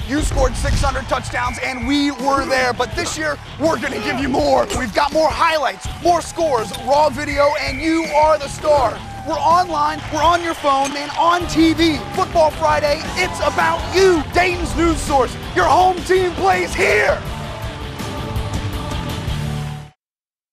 You scored 600 touchdowns, and we were there. But this year, we're going to give you more. We've got more highlights, more scores, raw video, and you are the star. We're online, we're on your phone, and on TV. Football Friday, it's about you. Dayton's news source. Your home team plays here.